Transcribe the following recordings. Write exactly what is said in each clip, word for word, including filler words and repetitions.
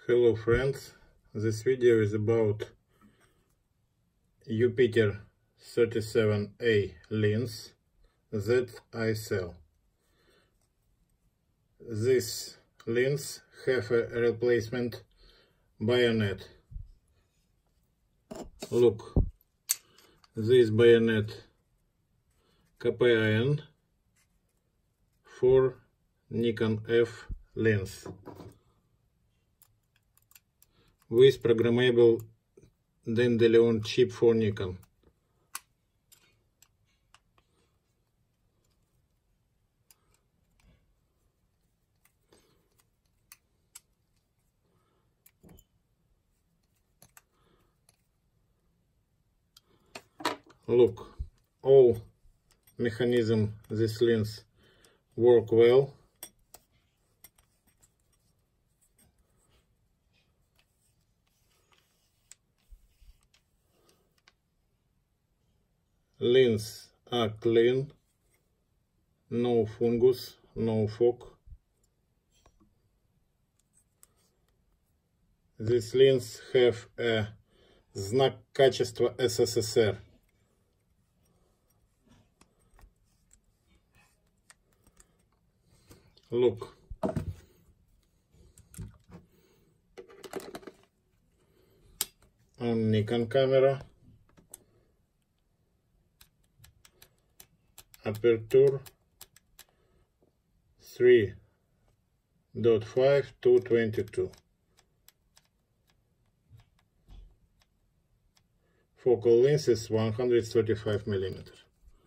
Hello friends, this video is about Jupiter thirty-seven A lens that I sell. This lens have a replacement bayonet. Look, this bayonet K P I N for Nikon F lens with programmable Dandelion chip for Nikon. Look, all mechanism this lens work well. Lens are clean, no fungus, no fog. This lens have a знак качества эс эс эс эр. Look. On Nikon camera. Aperture three point five to twenty-two. Focal length is one hundred thirty-five millimeters.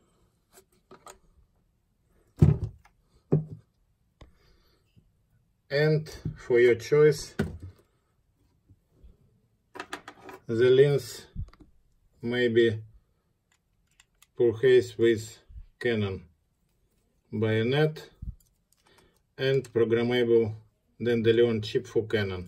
And for your choice, the lens may be purchased with Canon bayonet and programmable Dandelion chip for Canon.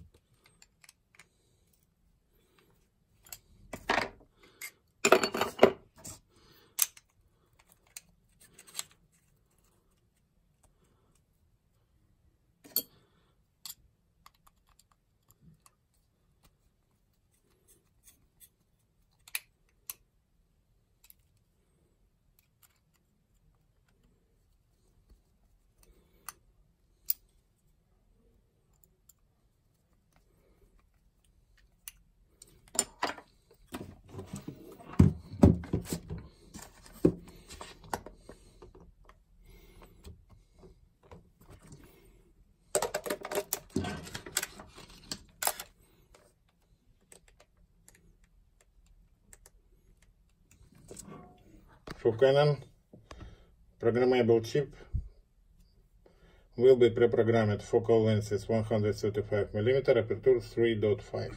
For Canon, programmable chip will be pre-programmed. Focal length is one hundred thirty-five millimeters, aperture three point five.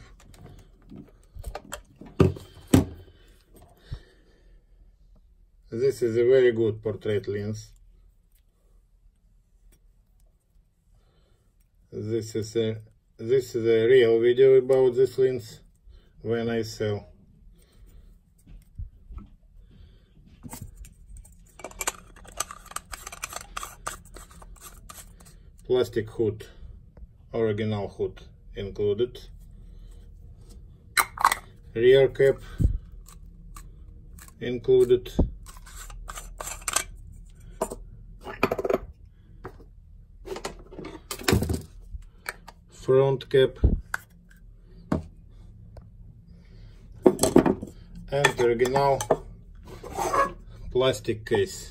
This is a very good portrait lens. This is a this is a real video about this lens when I sell. Plastic hood, original hood included. Rear cap included. Front cap and original plastic case.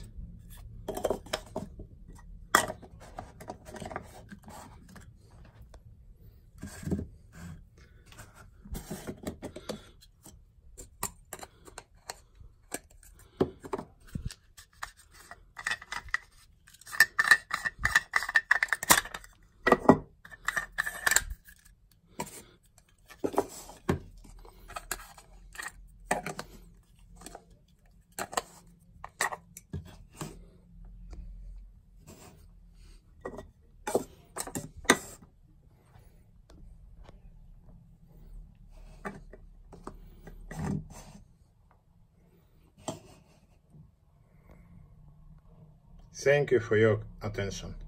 Thank you for your attention.